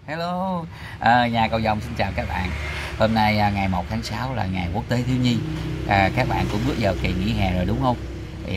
Hello, nhà cầu vồng xin chào các bạn. Hôm nay ngày 1 tháng 6 là ngày quốc tế thiếu nhi. Các bạn cũng bước vào kỳ nghỉ hè rồi đúng không? Thì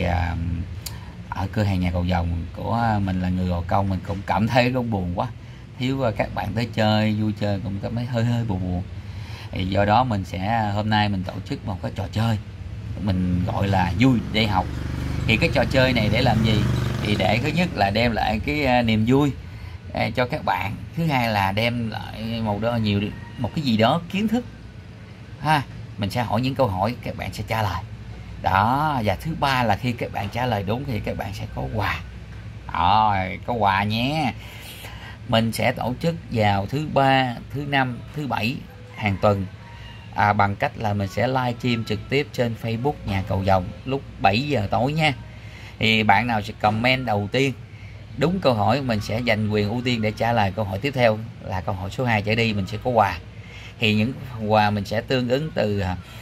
ở cửa hàng nhà cầu vồng của mình là người Gò Công, mình cũng cảm thấy cũng buồn quá. Thiếu các bạn tới chơi, vui chơi cũng cảm thấy hơi buồn buồn. Thì do đó mình sẽ hôm nay mình tổ chức một cái trò chơi, mình gọi là vui để học. Thì cái trò chơi này để làm gì? Thì để thứ nhất là đem lại cái niềm vui cho các bạn, thứ hai là đem lại một cái gì đó kiến thức ha. Mình sẽ hỏi những câu hỏi, các bạn sẽ trả lời đó, và thứ ba là khi các bạn trả lời đúng thì các bạn sẽ có quà đó, có quà nhé. Mình sẽ tổ chức vào thứ ba, thứ năm, thứ bảy hàng tuần bằng cách là mình sẽ live stream trực tiếp trên Facebook nhà cầu vồng lúc 7 giờ tối nha. Thì bạn nào sẽ comment đầu tiên đúng câu hỏi mình sẽ giành quyền ưu tiên để trả lời câu hỏi tiếp theo, là câu hỏi số 2 trở đi mình sẽ có quà. Thì những quà mình sẽ tương ứng từ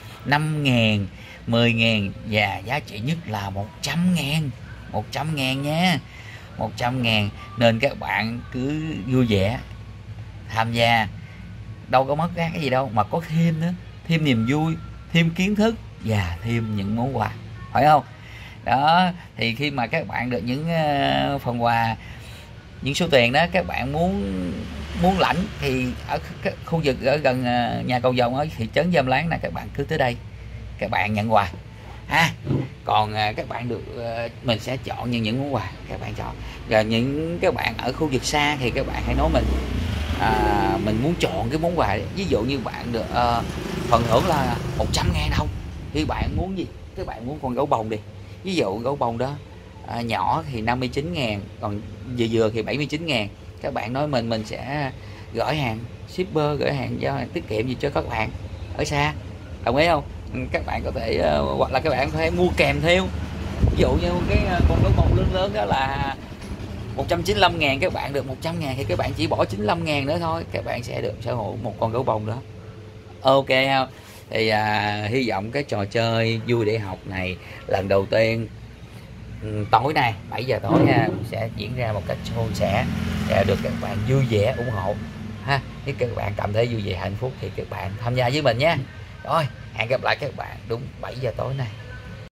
5.000, 10.000 và giá trị nhất là 100.000. 100.000 nha, 100.000. Nên các bạn cứ vui vẻ tham gia, đâu có mất cái gì đâu, mà có thêm nữa, thêm niềm vui, thêm kiến thức và thêm những món quà, phải không? Đó, thì khi mà các bạn được những phần quà, những số tiền đó các bạn muốn lãnh thì ở khu vực ở gần nhà cầu vồng ở thị trấn Giàm Láng là các bạn cứ tới đây các bạn nhận quà ha. Còn các bạn được mình sẽ chọn những món quà các bạn chọn. Và những các bạn ở khu vực xa thì các bạn hãy nói mình muốn chọn cái món quà. Ví dụ như bạn được phần thưởng là 100.000 đồng thì bạn muốn gì? Các bạn muốn con gấu bông đi, ví dụ gấu bông đó nhỏ thì 59.000, còn vừa thì 79.000. Các bạn nói mình sẽ gửi hàng shipper, gửi hàng giao hàng tiết kiệm gì cho các bạn ở xa, đồng ý không? Các bạn có thể hoặc là các bạn có thể mua kèm theo, ví dụ như cái con gấu bông lớn lớn đó là 195.000, các bạn được 100.000 thì các bạn chỉ bỏ 95.000 nữa thôi, các bạn sẽ được sở hữu một con gấu bông đó. Ok không? Thì hy vọng cái trò chơi vui để học này lần đầu tiên tối nay 7 giờ tối nha, sẽ diễn ra một cách suôn sẻ để được các bạn vui vẻ ủng hộ ha. Nếu các bạn cảm thấy vui vẻ hạnh phúc thì các bạn tham gia với mình nhé. Rồi hẹn gặp lại các bạn đúng 7 giờ tối nay.